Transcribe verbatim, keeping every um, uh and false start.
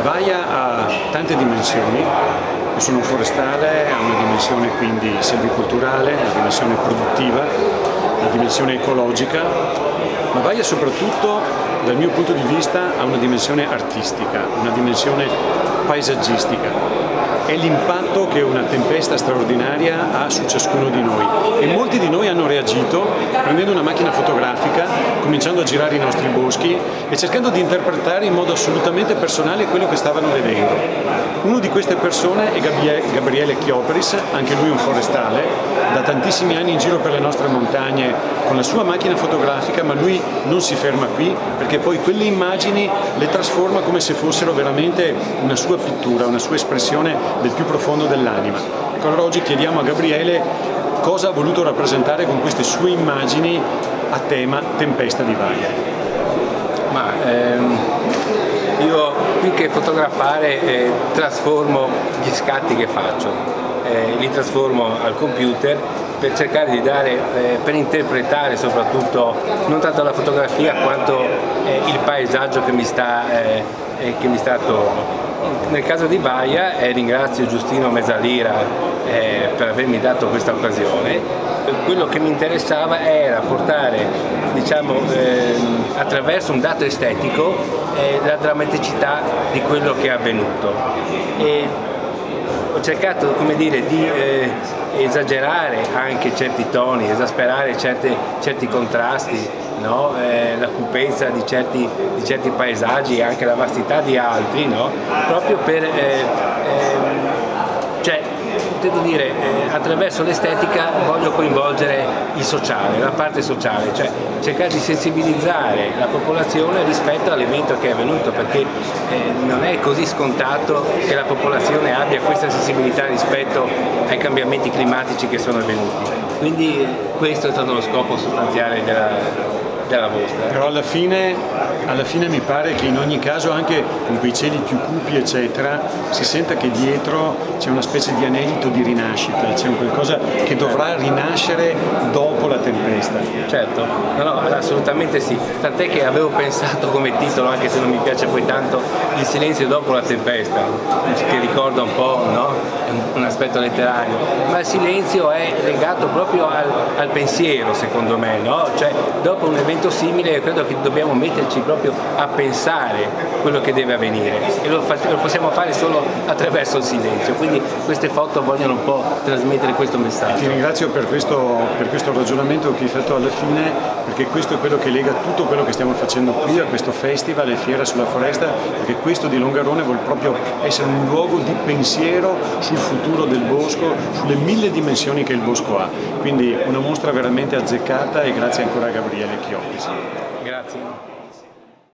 Vaia ha tante dimensioni. Io sono un forestale, ha una dimensione quindi selvicolturale, una dimensione produttiva, una dimensione ecologica, ma Vaia soprattutto dal mio punto di vista ha una dimensione artistica, una dimensione paesaggistica. È l'impatto che una tempesta straordinaria ha su ciascuno di noi e molti di noi hanno reagito prendendo una macchina fotografica, cominciando a girare i nostri boschi e cercando di interpretare in modo assolutamente personale quello che stavano vedendo. Uno di queste persone è Gabriele Chiopris, anche lui un forestale, da tantissimi anni in giro per le nostre montagne con la sua macchina fotografica, ma lui non si ferma qui perché poi quelle immagini le trasforma come se fossero veramente una sua pittura, una sua espressione del più profondo dell'anima. Ecco, allora oggi chiediamo a Gabriele cosa ha voluto rappresentare con queste sue immagini a tema Tempesta di Vaia. Ma ehm, io più che fotografare eh, trasformo gli scatti che faccio, eh, li trasformo al computer per cercare di dare, eh, per interpretare soprattutto non tanto la fotografia quanto eh, il paesaggio che mi sta, eh, eh, che mi sta attorno. Nel caso di Vaia eh, ringrazio Giustino Mezzalira eh, per avermi dato questa occasione. Quello che mi interessava era portare, diciamo, eh, attraverso un dato estetico eh, la drammaticità di quello che è avvenuto. E ho cercato, come dire, di eh, esagerare anche certi toni, esasperare certe, certi contrasti, no? eh, la cupenza di certi, di certi paesaggi e anche la vastità di altri, no? Proprio per, eh, eh, cioè, devo dire, eh, attraverso l'estetica voglio coinvolgere il sociale, la parte sociale, cioè cercare di sensibilizzare la popolazione rispetto all'evento che è avvenuto, perché eh, non è così scontato che la popolazione abbia questa sensibilità rispetto ai cambiamenti climatici che sono avvenuti. Quindi questo è stato lo scopo sostanziale della della vostra. Però alla fine, alla fine mi pare che in ogni caso, anche con quei cieli più cupi eccetera, si senta che dietro c'è una specie di anelito di rinascita, c'è un qualcosa che dovrà rinascere dopo la tempesta. Certo, no, no, assolutamente sì, tant'è che avevo pensato come titolo, anche se non mi piace poi tanto, Il silenzio dopo la tempesta, che ricorda un po', no? un aspetto letterario, ma il silenzio è legato proprio al, al pensiero, secondo me, no? Cioè dopo un evento simile credo che dobbiamo metterci proprio a pensare quello che deve avvenire e lo, lo possiamo fare solo attraverso il silenzio, quindi queste foto vogliono un po' trasmettere questo messaggio. Ti ringrazio per questo, per questo ragionamento che hai fatto alla fine, perché questo è quello che lega tutto quello che stiamo facendo qui a questo festival e Fiera sulla Foresta, perché questo di Longarone vuole proprio essere un luogo di pensiero sul futuro del bosco, sulle mille dimensioni che il bosco ha, quindi una mostra veramente azzeccata e grazie ancora a Gabriele Chiopris. Grazie.